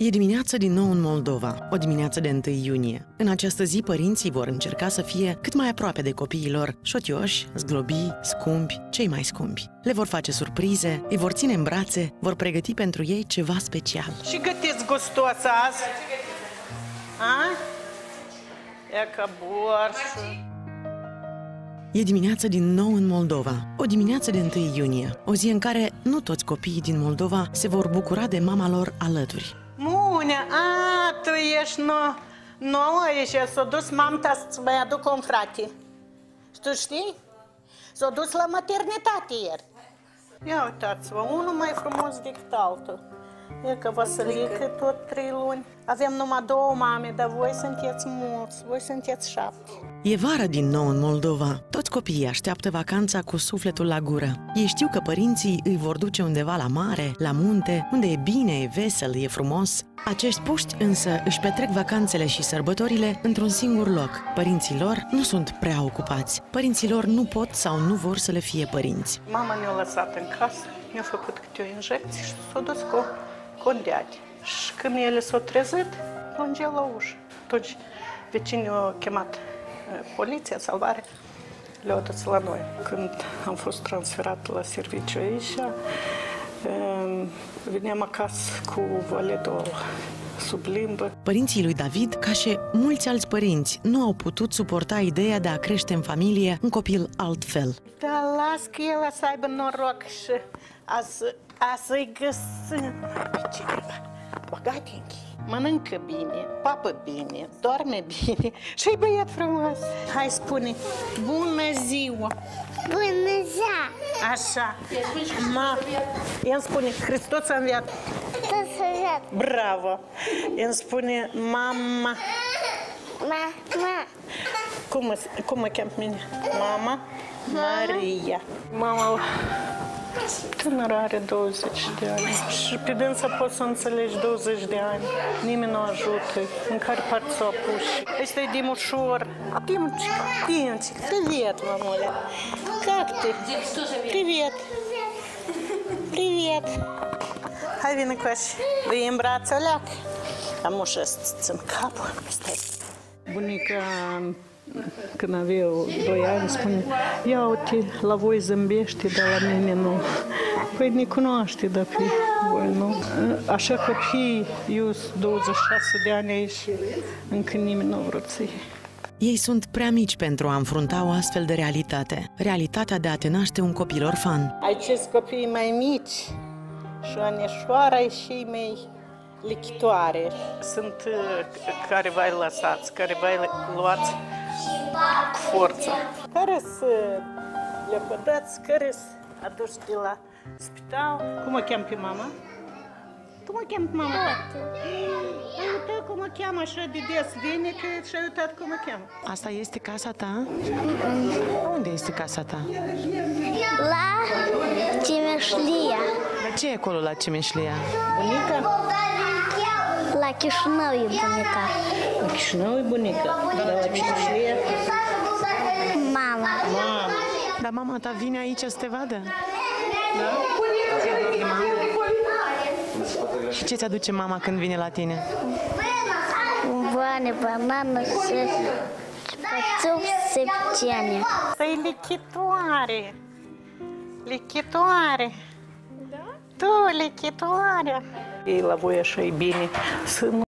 E dimineață din nou în Moldova, o dimineață de 1 iunie. În această zi, părinții vor încerca să fie cât mai aproape de copiii lor, șotioși, zglobii, scumpi, cei mai scumpi. Le vor face surprize, îi vor ține în brațe, vor pregăti pentru ei ceva special. Și gătiți gustos azi? A? E ca borșul. E dimineață din nou în Moldova, o dimineață de 1 iunie, o zi în care nu toți copiii din Moldova se vor bucura de mama lor alături. Munea, tu ești nouă aici, s-a dus mamta să mai aduc un frate. Și tu știi? S-a dus la maternitate ieri. Ia uitați-vă, unul mai frumos decât altul. E că Vasilică, tot 3 luni. Avem numai 2 mame, dar voi sunteți mulți, voi sunteți 7. E vară din nou în Moldova. Toți copiii așteaptă vacanța cu sufletul la gură. Ei știu că părinții îi vor duce undeva la mare, la munte, unde e bine, e vesel, e frumos. Acești puști însă își petrec vacanțele și sărbătorile într-un singur loc. Părinții lor nu sunt prea ocupați. Părinții lor nu pot sau nu vor să le fie părinți. Mama ne-a lăsat în casă, mi-a făcut câte o injecție și s-a dus cu un deadi. Și când ele s-au trezit, plângea la ușă. Atunci vecinii au chemat poliția, salvare, le-au dus la noi. Când am fost transferat la serviciu aici, veneam acasă cu valedul sub limbă. Părinții lui David, ca și mulți alți părinți, nu au putut suporta ideea de a crește în familie un copil altfel. Da, las că el să aibă noroc și să-i găsim pe cineva băgatinchi. Mănâncă bine, papă bine, doarme bine și-i băiat frumos. Hai, spune, bună ziua! Bună ziua! Așa. El spune, Hristos a înviat. Hristos a înviat. Bravo! El spune, mama. Mama. Cum mă cheamă mine? Mama Maria. Mama tânără are 20 de ani și pe dânsa poți să înțelegi 20 de ani. Nimeni nu ajută, în care parte s-o apuși. Ăsta e Dimușor. Dimcic, привет, мамуля. Как ты? Привет. Привет. Hai, vine cu așa. Îi în brațe, oleac. Am ușă să țin capul. Stai. Bunica, când avea 2 ani, spune, ia uite, la voi zâmbește, dar la mine nu. Păi ne cunoaște, dar pe voi nu. Așa copii, eu sunt 26 de ani aici, încă nimeni nu a vrut să iei. Ei sunt prea mici pentru a înfrunta o astfel de realitate. Realitatea de a te naște un copil orfan. Acești copii mai mici și anișoara și mai lichitoare. Sunt care vai lăsați, care vai luați cu forță. Care să le pădați, care să aduci de la spital. Cum o cheamă pe mama? Cum o cheamă pe mama? Ai uitat cum o cheamă așa de des vine că și-ai uitat cum o cheamă. Asta este casa ta? Unde este casa ta? La Cimeșlia. Dar ce e acolo la Cimeșlia? Bunica? La Chișinău e bunica. La Chișinău e bunica, dar la Cimeșlia? Mama. Mama. Dar mama ta vine aici să te vadă? Da? Și ce ți-aduce mama când vine la tine? Bani, banană și pățup septiane. Păi lichitoare. Lichitoare. Da? Tu, lichitoare. Ei la voi așa e bine să